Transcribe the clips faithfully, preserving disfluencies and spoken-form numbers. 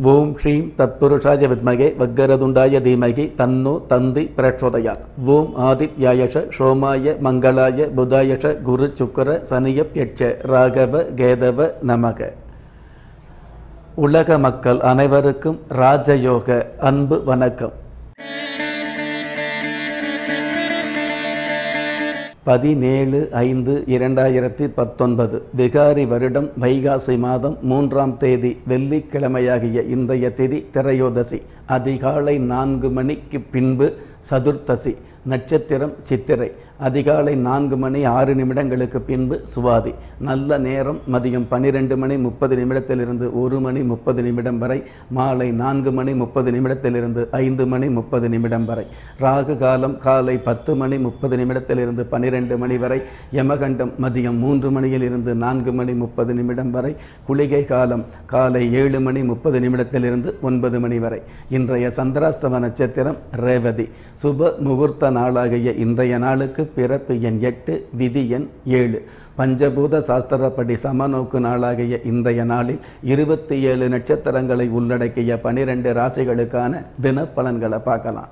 ஓம் ஸ்ரீம் தத்புருஷாய வித்மகே வக்கரதுண்டாய தீமகி தன்னோ தந்தி பிரச்சோதயாத். ஓம் ஆதித்யாயஷ சோமாய மங்களாய புதாயஷ குரு சுக்கர சனியப்யட்ச ராகவ கேதவ நமக. உலக மக்கள் அனைவருக்கும் ராஜயோக அன்பு வணக்கம். பதினேழு ஐந்து இரண்டாயிரத்தி பத்தொன்பது விகாரி வருடம் வைகாசி மாதம் மூன்றாம் தேதி வெள்ளிக்கிழமையாகிய இன்றைய திதி திரையோதசி. அதிகாலை நான்கு மணிக்கு பின்பு சதுர்த்தசி. நட்சத்திரம் சித்திரை. அதிகாலை நான்கு மணி ஆறு நிமிடங்களுக்கு பின்பு சுவாதி. நல்ல நேரம் மதியம் பன்னிரெண்டு மணி முப்பது நிமிடத்திலிருந்து ஒரு மணி முப்பது நிமிடம் வரை. மாலை நான்கு மணி முப்பது நிமிடத்திலிருந்து ஐந்து மணி முப்பது நிமிடம் வரை. ராகு காலம் காலை பத்து மணி முப்பது நிமிடத்திலிருந்து பன்னிரெண்டு மணி வரை. யமகண்டம் மதியம் மூன்று மணியிலிருந்து நான்கு மணி முப்பது நிமிடம் வரை. குளிகை காலம் காலை ஏழு மணி முப்பது நிமிடத்திலிருந்து ஒன்பது மணி வரை. இன்றைய சந்திராஸ்தம நட்சத்திரம் ரேவதி. சுப முகூர்த்த நாளாகிய இன்றைய நாளுக்கு பிறப்பு எண் எட்டு, விதி எண் ஏழு. பஞ்சபூத சாஸ்திரப்படி சமநோக்கு நாளாகிய இன்றைய நாளில் இருபத்தி ஏழு நட்சத்திரங்களை உள்ளடக்கிய பனிரெண்டு ராசிகளுக்கான தினப்பலன்களை பார்க்கலாம்.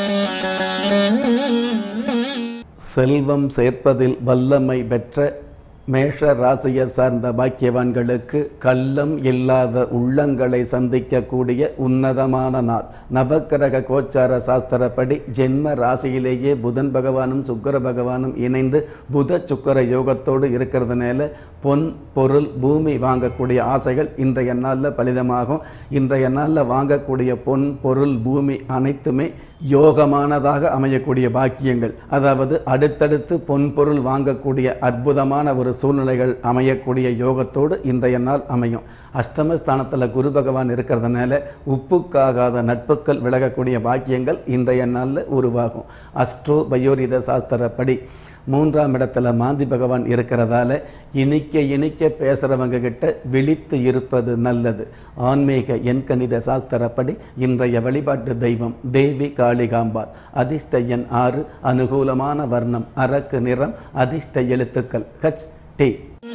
செல்வம் சேர்ப்பதில் வல்லமை பெற்ற மேஷ ராசியை சார்ந்த பாக்கியவான்களுக்கு கள்ளம் இல்லாத உள்ளங்களை சந்திக்கக்கூடிய உன்னதமான நாள். நவக்கிரக கோச்சார சாஸ்திரப்படி ஜென்ம ராசியிலேயே புதன் பகவானும் சுக்கிர பகவானும் இணைந்து புத சுக்கிர யோகத்தோடு இருக்கிறதுனால பொன் பொருள் பூமி வாங்கக்கூடிய ஆசைகள் இன்றைய நாளில் பலிதமாகும். இன்றைய நாளில் வாங்கக்கூடிய பொன் பொருள் பூமி அனைத்துமே யோகமானதாக அமையக்கூடிய பாக்கியங்கள், அதாவது அடுத்தடுத்து பொன் பொருள் வாங்கக்கூடிய அற்புதமான ஒரு சூழ்நிலைகள் அமையக்கூடிய யோகத்தோடு இன்றைய நாள் அமையும். அஷ்டமஸ்தானத்தில் குரு பகவான் இருக்கிறதுனால உப்புக்காகாத நட்புக்கள் விலகக்கூடிய பாக்கியங்கள் இன்றைய நாளில் உருவாகும். அஸ்ட்ரோ பயோரித சாஸ்திரப்படி மூன்றாம் இடத்துல மாந்தி பகவான் இருக்கிறதால இனிக்க இனிக்க பேசுகிறவங்க கிட்ட விழித்து இருப்பது நல்லது. ஆன்மீக எண்கணித சாஸ்திரப்படி இன்றைய வழிபாட்டு தெய்வம் தேவி காளிகாம்பாள். அதிர்ஷ்ட எண் ஆறு. அனுகூலமான வர்ணம் அரக்கு நிறம். அதிர்ஷ்ட எழுத்துக்கள் ஹச் டி.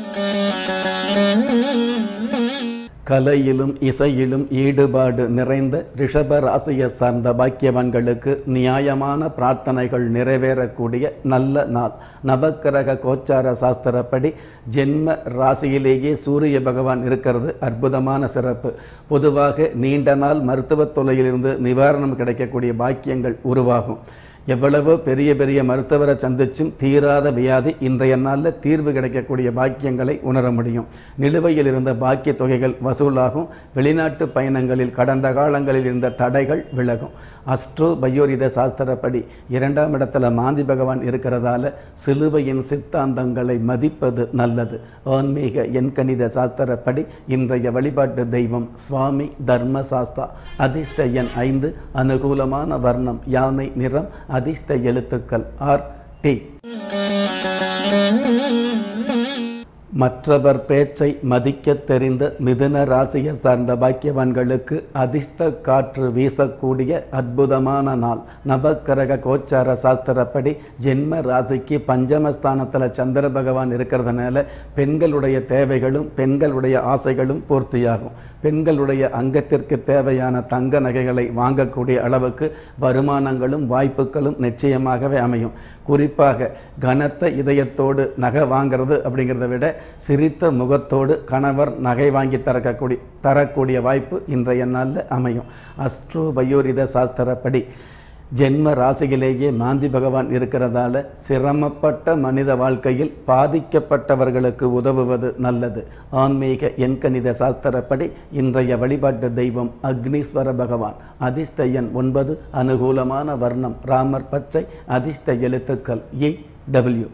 கலையிலும் இசையிலும் ஈடுபாடு நிறைந்த ரிஷப ராசியை சார்ந்த பாக்கியவான்களுக்கு நியாயமான பிரார்த்தனைகள் நிறைவேறக்கூடிய நல்ல நாள். நவக்கிரக கோச்சார சாஸ்திரப்படி ஜென்ம ராசியிலேயே சூரிய பகவான் இருக்கிறது அற்புதமான சிறப்பு. பொதுவாக நீண்ட நாள் மருத்துவ தொல்லையிலிருந்து நிவாரணம் கிடைக்கக்கூடிய பாக்கியங்கள் உருவாகும். எவ்வளவோ பெரிய பெரிய மருத்துவரை சந்திச்சும் தீராத வியாதி இன்றைய நாளில் தீர்வு கிடைக்கக்கூடிய பாக்கியங்களை உணர முடியும். நிலுவையில் இருந்த பாக்கிய தொகைகள் வசூலாகும். வெளிநாட்டு பயணங்களில் கடந்த காலங்களில் இருந்த தடைகள் விலகும். அஸ்ட்ரோ பயோரித சாஸ்திரப்படி இரண்டாம் இடத்துல மாந்தி பகவான் இருக்கிறதால சிலுவையின் சித்தாந்தங்களை மதிப்பது நல்லது. ஆன்மீக எண்கணித சாஸ்திரப்படி இன்றைய வழிபாட்டு தெய்வம் சுவாமி தர்மசாஸ்தா. அதிர்ஷ்ட எண் ஐந்து. அனுகூலமான வர்ணம் யானை நிறம். அதிர்ஷ்ட எழுத்துக்கள் ஆர் டி. மற்றவர் பேச்சை மதிக்க தெரிந்த மிதுன ராசியை சார்ந்த பாக்கியவான்களுக்கு அதிர்ஷ்ட காற்று வீசக்கூடிய அற்புதமான நாள். நவக்கிரக கோச்சார சாஸ்திரப்படி ஜென்ம ராசிக்கு பஞ்சமஸ்தானத்தில் சந்திர பகவான் இருக்கிறதுனால பெண்களுடைய தேவைகளும் பெண்களுடைய ஆசைகளும் பூர்த்தியாகும். பெண்களுடைய அங்கத்திற்கு தேவையான தங்க நகைகளை வாங்கக்கூடிய அளவுக்கு வருமானங்களும் வாய்ப்புகளும் நிச்சயமாகவே அமையும். குறிப்பாக கனத்த இதயத்தோடு நகை வாங்கிறது அப்படிங்கிறத விட சிரித்த முகத்தோடு கணவர் நகை வாங்கி தரக்கூடிய தரக்கூடிய வாய்ப்பு இன்றைய நாளில் அமையும். அஸ்ட்ரோ பயோரித சாஸ்திரப்படி ஜென்ம ராசியிலேயே மாந்தி பகவான் இருக்கிறதால சிரமப்பட்ட மனித வாழ்க்கையில் பாதிக்கப்பட்டவர்களுக்கு உதவுவது நல்லது. ஆன்மீக எண்கணித சாஸ்திரப்படி இன்றைய வழிபாட்டு தெய்வம் அக்னீஸ்வர பகவான். அதிர்ஷ்ட எண் ஒன்பது. அனுகூலமான வர்ணம் ராமர் பச்சை. அதிர்ஷ்ட எழுத்துக்கள் இ டபிள்யூ.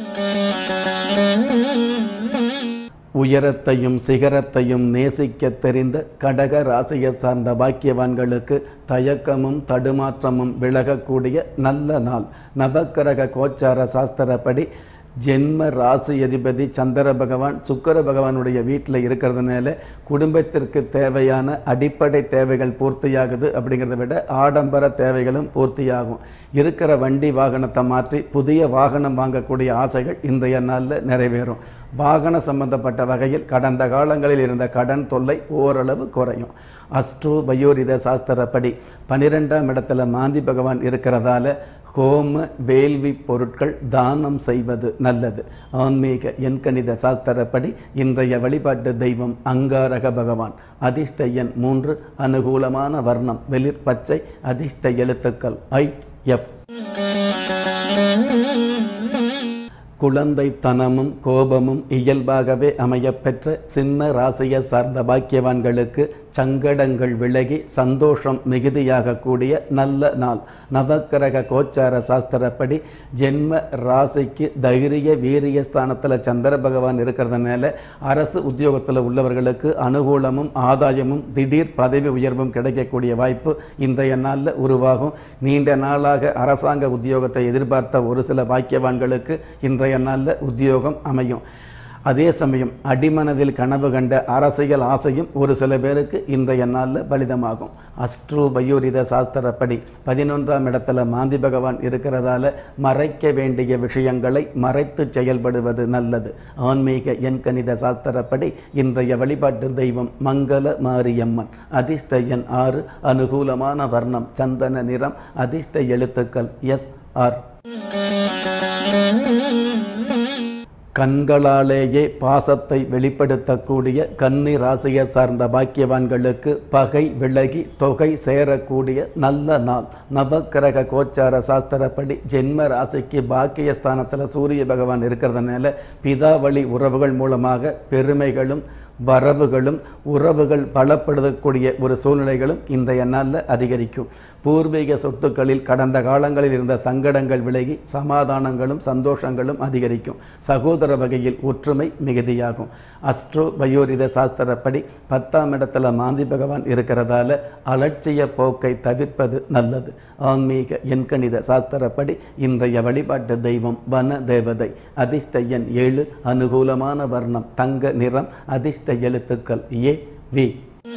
உயரத்தையும் சிகரத்தையும் நேசிக்க தெரிந்த கடக ராசியை சார்ந்த பாக்கியவான்களுக்கு தயக்கமும் தடுமாற்றமும் விலகக்கூடிய நல்ல நாள். நவக்கிரக கோச்சார சாஸ்திரப்படி ஜென்ம ராசி அதிபதி சந்திர பகவான் சுக்கிர பகவானுடைய வீட்டில் இருக்கிறதுனால குடும்பத்திற்கு தேவையான அடிப்படை தேவைகள் பூர்த்தியாகுது. அப்படிங்கிறத விட ஆடம்பர தேவைகளும் பூர்த்தியாகும். இருக்கிற வண்டி வாகனத்தை மாற்றி புதிய வாகனம் வாங்கக்கூடிய ஆசைகள் இன்றைய நாளில் நிறைவேறும். வாகன சம்பந்தப்பட்ட வகையில் கடந்த காலங்களில் இருந்த கடன் தொல்லை ஓரளவு குறையும். அஸ்ட்ரோ பயோரித சாஸ்திரப்படி பனிரெண்டாம் இடத்துல மாந்தி பகவான் இருக்கிறதால ஹோம வேள்வி பொருட்கள் தானம் செய்வது நல்லது. ஆன்மீக எண்கணித சாஸ்திரப்படி இன்றைய வழிபாட்டு தெய்வம் அங்காரக பகவான். அதிர்ஷ்ட எண் மூன்று. அனுகூலமான வர்ணம் வெளிர் பச்சை. அதிர்ஷ்ட எழுத்துக்கள் ஐ எஃப். குழந்தைத்தனமும் கோபமும் இயல்பாகவே அமையப்பெற்ற சிம்ம ராசியை சார்ந்த பாக்கியவான்களுக்கு சங்கடங்கள் விலகி சந்தோஷம் மிகுதியாகக்கூடிய நல்ல நாள். நவக்கிரக கோச்சார சாஸ்திரப்படி ஜென்ம ராசிக்கு தைரிய வீரிய ஸ்தானத்தில் சந்திர பகவான் இருக்கிறதுனால அரசு உத்தியோகத்தில் உள்ளவர்களுக்கு அனுகூலமும் ஆதாயமும் திடீர் பதவி உயர்வும் கிடைக்கக்கூடிய வாய்ப்பு இன்றைய நாளில் உருவாகும். நீண்ட நாளாக அரசாங்க உத்தியோகத்தை எதிர்பார்த்த ஒரு சில பாக்கியவான்களுக்கு இன்றைய நாளில் உத்தியோகம் அமையும். அதே சமயம் அடிமனதில் கனவு கண்ட அரசியல் ஆசையும் ஒரு சில பேருக்கு இன்றைய நாளில் பலிதமாகும். அஸ்ட்ரோ பயோரித சாஸ்திரப்படி பதினொன்றாம் இடத்துல மாந்தி பகவான் இருக்கிறதால மறைக்க வேண்டிய விஷயங்களை மறைத்து செயல்படுவது நல்லது. ஆன்மீக எண்கணித சாஸ்திரப்படி இன்றைய வழிபாட்டு தெய்வம் மங்கள மாரியம்மன். அதிர்ஷ்ட எண் ஆறு. அனுகூலமான வர்ணம் சந்தன நிறம். அதிர்ஷ்ட எழுத்துக்கள் எஸ் ஆர். கண்களாலேயே பாசத்தை வெளிப்படுத்தக்கூடிய கன்னி ராசியை சார்ந்த பாக்கியவான்களுக்கு பகை விலகி தொகை சேரக்கூடிய நல்ல நாள். நவக்கிரக கோச்சார சாஸ்திரப்படி ஜென்ம ராசிக்கு பாக்கியஸ்தானத்தில் சூரிய பகவான் இருக்கிறதுனால பிதாவளி உறவுகள் மூலமாக பெருமைகளும் வரவுகளும் உறவுகள் பலப்படுத்தக்கூடிய ஒரு சூழ்நிலைகளும் இன்றைய நாளில் அதிகரிக்கும். பூர்வீக சொத்துக்களில் கடந்த காலங்களில் இருந்த சங்கடங்கள் விலகி சமாதானங்களும் சந்தோஷங்களும் அதிகரிக்கும். சகோதர வகையில் ஒற்றுமை மிகுதியாகும். அஸ்ட்ரோ பயோரித சாஸ்திரப்படி பத்தாம் இடத்துல மாந்தி பகவான் இருக்கிறதால அலட்சிய போக்கை தவிர்ப்பது நல்லது. ஆன்மீக எண்கணித சாஸ்திரப்படி இன்றைய வழிபாட்டு தெய்வம் வன தேவதை. அதிர்ஷ்ட எண் ஏழு. அனுகூலமான வர்ணம் தங்க நிறம். அதிர்ஷ்ட எழுத்துக்கள் ஏ வி.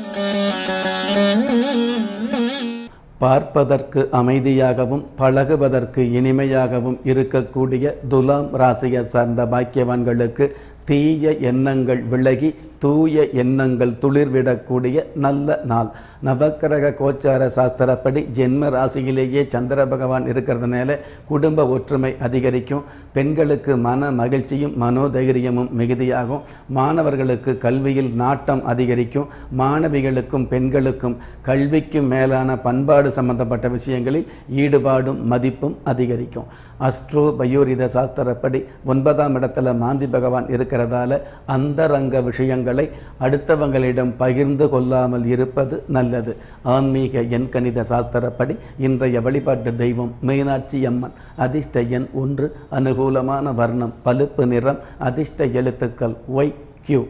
பார்ப்பதற்கு அமைதியாகவும் பழகுவதற்கு இனிமையாகவும் இருக்கக்கூடிய துலாம் ராசியை சார்ந்த பாக்கியவான்களுக்கு தீய எண்ணங்கள் விலகி தூய எண்ணங்கள் துளிர்விடக்கூடிய நல்ல நாள். நவக்கிரக கோச்சார சாஸ்திரப்படி ஜென்ம ராசியிலேயே சந்திர பகவான் இருக்கிறதுனால குடும்ப ஒற்றுமை அதிகரிக்கும். பெண்களுக்கு மன மகிழ்ச்சியும் மனோதைரியமும் மிகுதியாகும். மாணவர்களுக்கு கல்வியில் நாட்டம் அதிகரிக்கும். மாணவிகளுக்கும் பெண்களுக்கும் கல்விக்கும் மேலான பண்பாடு சம்பந்தப்பட்ட விஷயங்களில் ஈடுபாடும் மதிப்பும் அதிகரிக்கும். அஸ்ட்ரோ பயோரித சாஸ்திரப்படி ஒன்பதாம் இடத்துல மாந்தி பகவான் இருக்கிறதால அந்தரங்க விஷயங்கள் அடுத்தவங்களிடம் பகிர்ந்து கொள்ளாமல் இருப்பது நல்லது. ஆன்மீக எண்கணித சாஸ்திரப்படி இன்றைய வழிபாட்டு தெய்வம் மீனாட்சி அம்மன். அதிர்ஷ்ட எண் ஒன்று. அனுகூலமான வர்ணம் பழுப்பு நிறம். அதிர்ஷ்ட எழுத்துக்கள் ஒய் கியூ.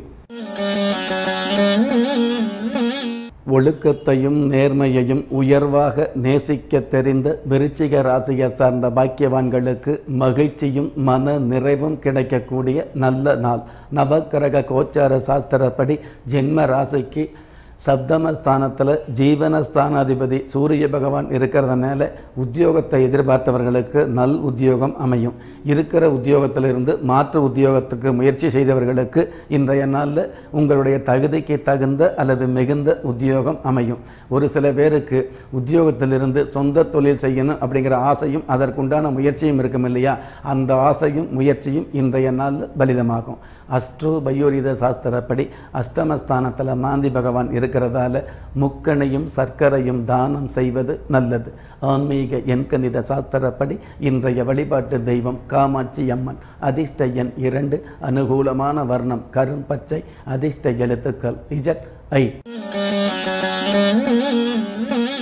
ஒழுக்கத்தையும் நேர்மையையும் உயர்வாக நேசிக்க தெரிந்த விருச்சிக ராசியை சார்ந்த பாக்கியவான்களுக்கு மகிழ்ச்சியும் மன நிறைவும் கிடைக்கக்கூடிய நல்ல நாள். நவக்கிரக கோச்சார சாஸ்திரப்படி ஜென்ம ராசிக்கு சப்தமஸ்தானத்தில் ஜீவனஸ்தானாதிபதி சூரிய பகவான் இருக்கிறதுனால உத்தியோகத்தை எதிர்பார்த்தவர்களுக்கு நல் உத்தியோகம் அமையும். இருக்கிற உத்தியோகத்திலிருந்து மாற்று உத்தியோகத்துக்கு முயற்சி செய்தவர்களுக்கு இன்றைய நாளில் உங்களுடைய தகுதிக்கு தகுந்த அல்லது மிகுந்த உத்தியோகம் அமையும். ஒரு சில பேருக்கு உத்தியோகத்திலிருந்து சொந்த தொழில் செய்யணும் அப்படிங்கிற ஆசையும் அதற்குண்டான முயற்சியும் இருக்கும் இல்லையா, அந்த ஆசையும் முயற்சியும் இன்றைய நாளில் பலிதமாகும். அஸ்ட்ரோ பயோரித சாஸ்திரப்படி அஷ்டமஸ்தானத்தில் மாந்தி பகவான் இருக்கிறதால முக்கணையும் சர்க்கரையும் தானம் செய்வது நல்லது. ஆன்மீக எண்கணித சாஸ்திரப்படி இன்றைய வழிபாட்டு தெய்வம் காமாட்சி அம்மன். அதிர்ஷ்ட எண் இரண்டு. அனுகூலமான வர்ணம் கரும் பச்சை. அதிர்ஷ்ட எழுத்துக்கள் இஜட் ஐ.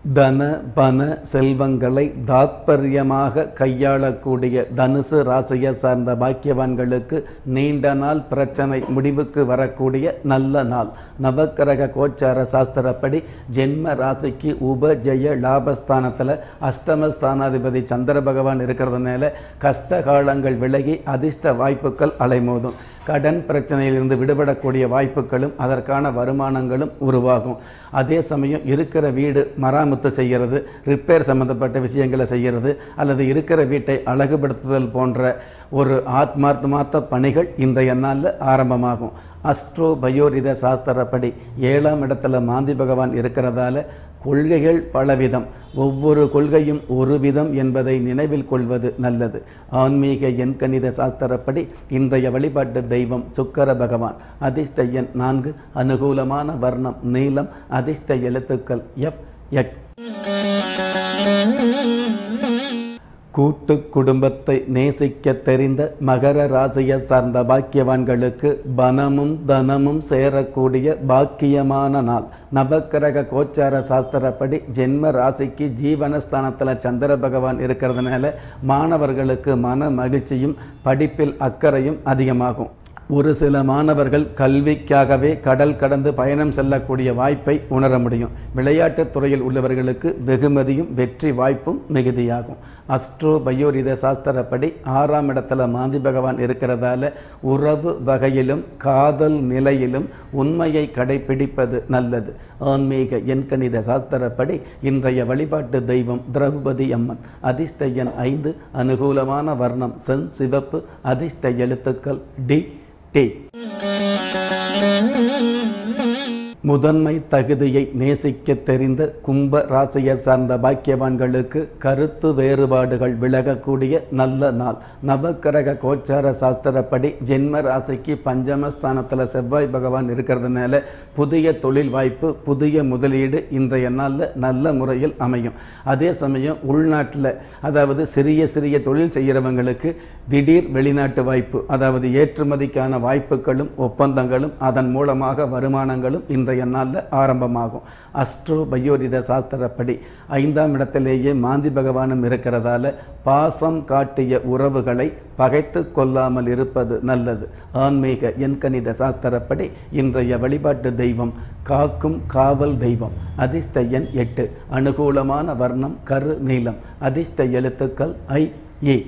தன பன செல்வங்களை தாத்பரியமாக கையாளக்கூடிய தனுசு ராசியை சார்ந்த பாக்கியவான்களுக்கு நீண்ட நாள் பிரச்சனை முடிவுக்கு வரக்கூடிய நல்ல நாள். நவக்கிரக கோச்சார சாஸ்திரப்படி ஜென்ம ராசிக்கு உபஜய லாபஸ்தானத்தில் அஷ்டமஸ்தானாதிபதி சந்திர பகவான் இருக்கிறதுனால கஷ்ட காலங்கள் விலகி அதிர்ஷ்ட வாய்ப்புகள் அலைமோதும். கடன் பிரச்சனையிலிருந்து விடுபடக்கூடிய வாய்ப்புகளும் அதற்கான வருமானங்களும் உருவாகும். அதே சமயம் இருக்கிற வீடு மராமத்து செய்கிறது, ரிப்பேர் சம்பந்தப்பட்ட விஷயங்களை செய்கிறது, அல்லது இருக்கிற வீட்டை அழகுபடுத்துதல் போன்ற ஒரு ஆத்மார்த்தமார்த்த பணிகள் இன்றைய நாளில் ஆரம்பமாகும். அஸ்ட்ரோ பயோரித சாஸ்திரப்படி ஏழாம் இடத்துல மாந்தி பகவான் இருக்கிறதால கொள்கைகள் பலவிதம், ஒவ்வொரு கொள்கையும் ஒரு விதம் என்பதை நினைவில் கொள்வது நல்லது. ஆன்மீக எண்கணித சாஸ்திரப்படி இன்றைய வழிபாட்டு தெய்வம் சுக்கர பகவான். அதிர்ஷ்ட எண் நான்கு. அனுகூலமான வர்ணம் நீலம். அதிர்ஷ்ட எழுத்துக்கள் எஃப் எக்ஸ். கூட்டு குடும்பத்தை நேசிக்க தெரிந்த மகர ராசியை சார்ந்த பாக்கியவான்களுக்கு பணமும் தனமும் சேரக்கூடிய பாக்கியமான நாள். நவக்கிரக கோச்சார சாஸ்திரப்படி ஜென்ம ராசிக்கு ஜீவனஸ்தானத்தில் சந்திர பகவான் இருக்கிறதுனால மாணவர்களுக்கு மன மகிழ்ச்சியும் படிப்பில் அக்கறையும் அதிகமாகும். ஒரு சில மாணவர்கள் கல்விக்காகவே கடல் கடந்து பயணம் செல்லக்கூடிய வாய்ப்பை உணர முடியும். விளையாட்டுத் துறையில் உள்ளவர்களுக்கு வெகுமதியும் வெற்றி வாய்ப்பும் மிகுதியாகும். அஸ்ட்ரோ பயோரித சாஸ்திரப்படி ஆறாம் இடத்துல மாந்தி பகவான் இருக்கிறதால உறவு வகையிலும் காதல் நிலையிலும் உண்மையை கடைபிடிப்பது நல்லது. ஆன்மீக எண்கணித சாஸ்திரப்படி இன்றைய வழிபாட்டு தெய்வம் திரௌபதி அம்மன். அதிர்ஷ்ட எண் ஐந்து. அனுகூலமான வர்ணம் சென் சிவப்பு. அதிர்ஷ்ட எழுத்துக்கள் டி டி. முதன்மை தகுதியை நேசிக்க தெரிந்த கும்ப ராசியை சார்ந்த பாக்கியவான்களுக்கு கருத்து வேறுபாடுகள் விலகக்கூடிய நல்ல நாள். நவக்கிரக கோச்சார சாஸ்திரப்படி ஜென்ம ராசிக்கு பஞ்சமஸ்தானத்தில் செவ்வாய் பகவான் இருக்கிறதுனால புதிய தொழில் வாய்ப்பு, புதிய முதலீடு இன்றைய நாளில் நல்ல முறையில் அமையும். அதே சமயம் உள்நாட்டில் அதாவது சிறிய சிறிய தொழில் செய்கிறவங்களுக்கு திடீர் வெளிநாட்டு வாய்ப்பு, அதாவது ஏற்றுமதிக்கான வாய்ப்புகளும் ஒப்பந்தங்களும் அதன் மூலமாக வருமானங்களும் இன்றைய நாளில் ஆரம்பமாகும். அஸ்ட்ரோ பயோரித சாஸ்திரப்படி ஐந்தாம் இடத்திலேயே மாந்தி பகவானும் இருக்கிறதால பாசம் காட்டிய உறவுகளை பகைத்து கொள்ளாமல் இருப்பது நல்லது. ஆன்மீக எண்கணித சாஸ்திரப்படி இன்றைய வழிபாட்டு தெய்வம் காக்கும் காவல் தெய்வம். அதிர்ஷ்ட எண் எட்டு. அனுகூலமான வர்ணம் கரு நீலம். அதிர்ஷ்ட எழுத்துக்கள் ஐ ஏ.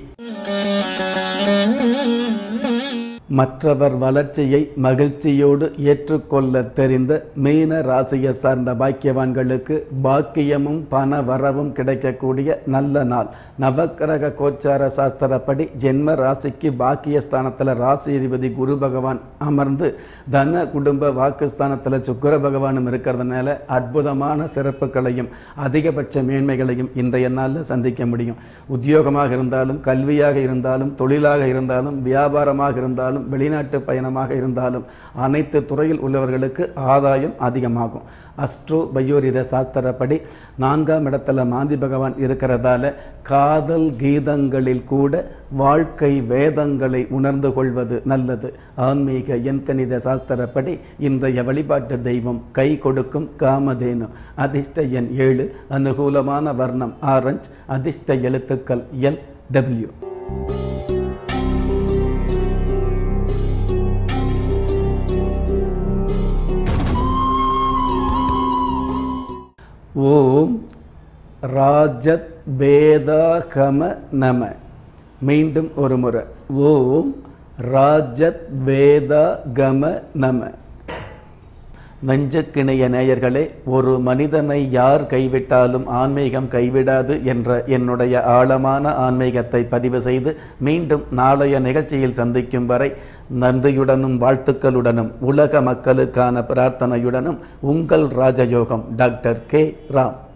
மற்றவர் வளர்ச்சியை மகிழ்ச்சியோடு ஏற்றுக்கொள்ள தெரிந்த மீன ராசியை சார்ந்த பாக்கியவான்களுக்கு பாக்கியமும் பண வரவும் கிடைக்கக்கூடிய நல்ல நாள். நவக்கிரக கோச்சார சாஸ்திரப்படி ஜென்ம ராசிக்கு பாக்கியஸ்தானத்தில் ராசி அதிபதி குரு பகவான் அமர்ந்து தன குடும்ப வாக்குஸ்தானத்தில் சுக்கிர பகவானும் இருக்கிறதுனால அற்புதமான சிறப்புகளையும் அதிகபட்ச மேன்மைகளையும் இன்றைய நாளில் சந்திக்க முடியும். உத்தியோகமாக இருந்தாலும், கல்வியாக இருந்தாலும், தொழிலாக இருந்தாலும், வியாபாரமாக இருந்தாலும், வெளிநாட்டு பயணமாக இருந்தாலும் அனைத்து துறையில் உள்ளவர்களுக்கு ஆதாயம் அதிகமாகும். அஸ்ட்ரோ பயோரித சாஸ்திரப்படி நான்காம் இடத்துல மாந்தி பகவான் இருக்கிறதால காதல் கீதங்களில் கூட வாழ்க்கை வேதங்களை உணர்ந்து கொள்வது நல்லது. ஆன்மீக எண்கணித சாஸ்திரப்படி இன்றைய வழிபாட்டு தெய்வம் கை கொடுக்கும் காமதேனு. அதிர்ஷ்ட எண் ஏழு. அனுகூலமான வர்ணம் ஆரஞ்ச். அதிர்ஷ்ட எழுத்துக்கள் எல் டபிள்யூ. ஓம் ராஜத் வேதாகம நம. மீண்டும் ஒரு முறை ஓம் ராஜத் வேதாகம நம. நெஞ்சுக்கிணைய நேயர்களே, ஒரு மனிதனை யார் கைவிட்டாலும் ஆன்மீகம் கைவிடாது என்ற என்னுடைய ஆழமான ஆன்மீகத்தை பதிவு செய்து மீண்டும் நாளைய நிகழ்ச்சியில் சந்திக்கும் வரை நன்றியுடனும் வாழ்த்துக்களுடனும் உலக மக்களுக்கான பிரார்த்தனையுடனும் உங்கள் ராஜயோகம் டாக்டர் கே ராம்.